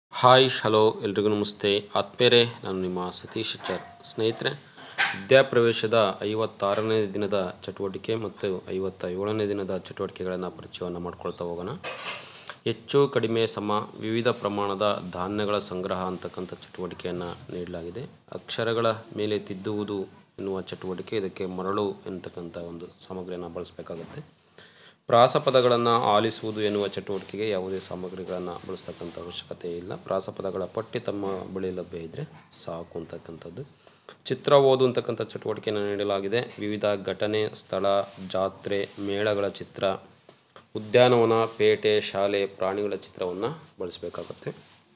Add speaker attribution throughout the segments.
Speaker 1: Hi hello ಎಲ್ರಿಗೂ ನಮಸ್ತೆ ಆತ್ಮೇರೆ ನಾನು ನಿಮ್ಮ ಸತೀಶ್ ಆಚಾರ್. ಸ್ನೇಹಿತರೆ, ವಿದ್ಯಾಪ್ರವೇಶದ 56ನೇ ದಿನದ ಚಟುವಟಿಕೆ ಮತ್ತು 57ನೇ ದಿನದ ಚಟುವಟಿಕೆಗಳನ್ನು ಪರಿಚಯವನ್ನು ಮಾಡ್ಕೊಳ್ತಾ ಹೋಗೋಣ. ಹೆಚ್ಚು ಕಡಿಮೆ ಸಮ ವಿವಿಧ ಪ್ರಮಾಣದ ಧಾನ್ಯಗಳ ಸಂಗ್ರಹ ಅಂತಕ್ಕಂಥ ಚಟುವಟಿಕೆಯನ್ನು ನೀಡಲಾಗಿದೆ. ಅಕ್ಷರಗಳ ಮೇಲೆ ತಿದ್ದುವುದು ಎನ್ನುವ ಚಟುವಟಿಕೆ, ಇದಕ್ಕೆ ಮರಳು ಎನ್ನತಕ್ಕಂಥ ಒಂದು ಸಾಮಗ್ರಿಯನ್ನು ಬಳಸಬೇಕಾಗುತ್ತೆ. ಪ್ರಾಸಪದಗಳನ್ನು ಆಲಿಸುವುದು ಎನ್ನುವ ಚಟುವಟಿಕೆಗೆ ಯಾವುದೇ ಸಾಮಗ್ರಿಗಳನ್ನು ಬಳಸ್ತಕ್ಕಂಥ ಅವಶ್ಯಕತೆ ಇಲ್ಲ. ಪ್ರಾಸಪದಗಳ ಪಟ್ಟಿ ತಮ್ಮ ಬಳಿ ಲಭ್ಯ ಇದ್ದರೆ ಸಾಕು ಅಂತಕ್ಕಂಥದ್ದು. ಚಿತ್ರ ಓದು ಅಂತಕ್ಕಂಥ ಚಟುವಟಿಕೆಯನ್ನು ನೀಡಲಾಗಿದೆ. ವಿವಿಧ ಘಟನೆ, ಸ್ಥಳ, ಜಾತ್ರೆ, ಮೇಳಗಳ ಚಿತ್ರ, ಉದ್ಯಾನವನ, ಪೇಟೆ, ಶಾಲೆ, ಪ್ರಾಣಿಗಳ ಚಿತ್ರವನ್ನು ಬಳಸಬೇಕಾಗುತ್ತೆ.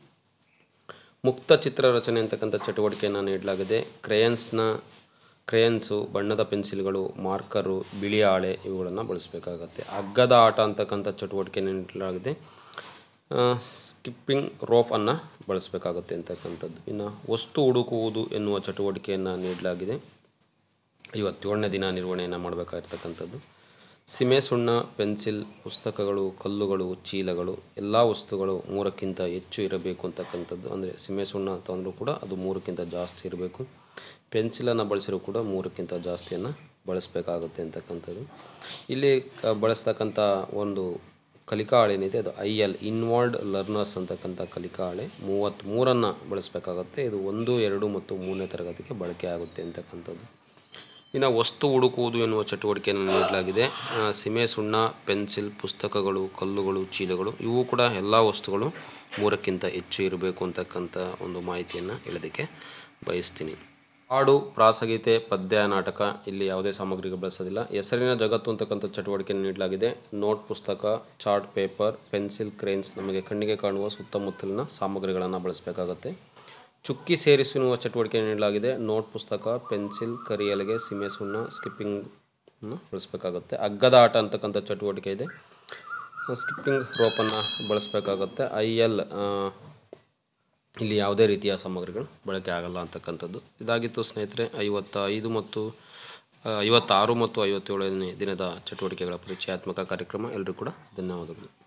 Speaker 1: ಮುಕ್ತ ಚಿತ್ರ ರಚನೆ ಅಂತಕ್ಕಂಥ ಚಟುವಟಿಕೆಯನ್ನು ನೀಡಲಾಗಿದೆ. ಕ್ರೇಯನ್ಸು, ಬಣ್ಣದ ಪೆನ್ಸಿಲ್ಗಳು, ಮಾರ್ಕರು, ಬಿಳಿ ಹಾಳೆ ಇವುಗಳನ್ನು ಬಳಸಬೇಕಾಗತ್ತೆ. ಹಗ್ಗದ ಆಟ ಅಂತಕ್ಕಂಥ ಚಟುವಟಿಕೆಯನ್ನು ನೀಡಲಾಗಿದೆ. ಸ್ಕಿಪ್ಪಿಂಗ್ ರೋಪನ್ನು ಬಳಸಬೇಕಾಗುತ್ತೆ ಅಂತಕ್ಕಂಥದ್ದು. ಇನ್ನು ವಸ್ತು ಹುಡುಕುವುದು ಎನ್ನುವ ಚಟುವಟಿಕೆಯನ್ನು ನೀಡಲಾಗಿದೆ. 57ನೇ ದಿನ ನಿರ್ವಹಣೆಯನ್ನು ಮಾಡಬೇಕಾಗಿರ್ತಕ್ಕಂಥದ್ದು. ಸೀಮೆ ಸುಣ್ಣ, ಪೆನ್ಸಿಲ್, ಪುಸ್ತಕಗಳು, ಕಲ್ಲುಗಳು, ಚೀಲಗಳು, ಎಲ್ಲ ವಸ್ತುಗಳು 3ಕ್ಕಿಂತ ಹೆಚ್ಚು ಇರಬೇಕು ಅಂತಕ್ಕಂಥದ್ದು. ಅಂದರೆ ಸೀಮೆ ಸುಣ್ಣ ಅಂತಂದರೂ ಕೂಡ ಅದು 3ಕ್ಕಿಂತ ಜಾಸ್ತಿ ಇರಬೇಕು. ಪೆನ್ಸಿಲನ್ನು ಬಳಸಿರೂ ಕೂಡ 3ಕ್ಕಿಂತ ಜಾಸ್ತಿಯನ್ನು ಬಳಸಬೇಕಾಗುತ್ತೆ ಅಂತಕ್ಕಂಥದ್ದು. ಇಲ್ಲಿ ಬಳಸ್ತಕ್ಕಂಥ ಒಂದು ಕಲಿಕಾ ಹಾಳೆ ಏನಿದೆ ಅದು IL ಇನ್ವಾಲ್ವ್ಡ್ ಲರ್ನರ್ಸ್ ಅಂತಕ್ಕಂಥ ಕಲಿಕಾ ಹಾಳೆ 33 ಬಳಸಬೇಕಾಗುತ್ತೆ. ಇದು 1, 2 ಮತ್ತು 3ನೇ ತರಗತಿಗೆ ಬಳಕೆ ಆಗುತ್ತೆ ಅಂತಕ್ಕಂಥದ್ದು. ಇನ್ನು ವಸ್ತು ಹುಡುಕುವುದು ಎನ್ನುವ ಚಟುವಟಿಕೆಯನ್ನು ನೀಡಲಾಗಿದೆ. ಸೀಮೆ ಸುಣ್ಣ, ಪೆನ್ಸಿಲ್, ಪುಸ್ತಕಗಳು, ಕಲ್ಲುಗಳು, ಚೀಲಗಳು ಇವು ಕೂಡ ಎಲ್ಲ ವಸ್ತುಗಳು 3ಕ್ಕಿಂತ ಹೆಚ್ಚು ಇರಬೇಕು ಅಂತಕ್ಕಂಥ ಒಂದು ಮಾಹಿತಿಯನ್ನು ಹೇಳೋದಕ್ಕೆ ಬಯಸ್ತೀನಿ. ಹಾಡು, ಪ್ರಾಸಗೀತೆ, ಪದ್ಯ, ನಾಟಕ ಇಲ್ಲಿ ಯಾವುದೇ ಸಾಮಗ್ರಿಗಳು ಬಳಸೋದಿಲ್ಲ. ಹೆಸರಿನ ಜಗತ್ತು ಅಂತಕ್ಕಂಥ ಚಟುವಟಿಕೆಯನ್ನು ನೀಡಲಾಗಿದೆ. ನೋಟ್ ಪುಸ್ತಕ, ಚಾರ್ಟ್ ಪೇಪರ್, ಪೆನ್ಸಿಲ್, ಕ್ರೇನ್ಸ್ ನಮಗೆ ಕಣ್ಣಿಗೆ ಕಾಣುವ ಸುತ್ತಮುತ್ತಲಿನ ಸಾಮಗ್ರಿಗಳನ್ನು ಬಳಸಬೇಕಾಗುತ್ತೆ. ಚುಕ್ಕಿ ಸೇರಿಸುವ ಚಟುವಟಿಕೆಯನ್ನು ನೀಡಲಾಗಿದೆ. ನೋಟ್ ಪುಸ್ತಕ, ಪೆನ್ಸಿಲ್, ಕರಿಯಲಿಗೆ, ಸೀಮೆ ಸುಣ್ಣ, ಸ್ಕಿಪ್ಪಿಂಗನ್ನು ಬಳಸಬೇಕಾಗುತ್ತೆ. ಹಗ್ಗದ ಆಟ ಅಂತಕ್ಕಂಥ ಚಟುವಟಿಕೆ ಇದೆ. ಸ್ಕಿಪ್ಪಿಂಗ್ ರೋಪನ್ನು ಬಳಸಬೇಕಾಗುತ್ತೆ. IL ಇಲ್ಲಿ ಯಾವುದೇ ರೀತಿಯ ಸಾಮಗ್ರಿಗಳು ಬಳಕೆ ಆಗಲ್ಲ ಅಂತಕ್ಕಂಥದ್ದು. ಇದಾಗಿತ್ತು ಸ್ನೇಹಿತರೆ 56 ಮತ್ತು 57ನೇ ದಿನದ ಚಟುವಟಿಕೆಗಳ ಪರಿಚಯಾತ್ಮಕ ಕಾರ್ಯಕ್ರಮ. ಎಲ್ಲರೂ ಕೂಡ ಧನ್ಯವಾದಗಳು.